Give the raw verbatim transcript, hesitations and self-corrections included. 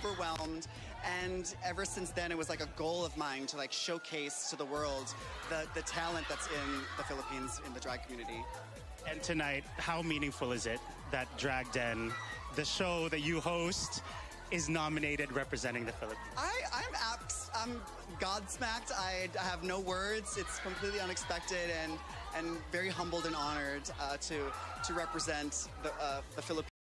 overwhelmed. And ever since then, it was like a goal of mine to like showcase to the world the, the talent that's in the Philippines in the drag community. And tonight, how meaningful is it that Drag Den, the show that you host, is nominated representing the Philippines? I, I'm abs- I'm godsmacked. I, I have no words. It's completely unexpected and and very humbled and honored uh, to to represent the, uh, the Philippines.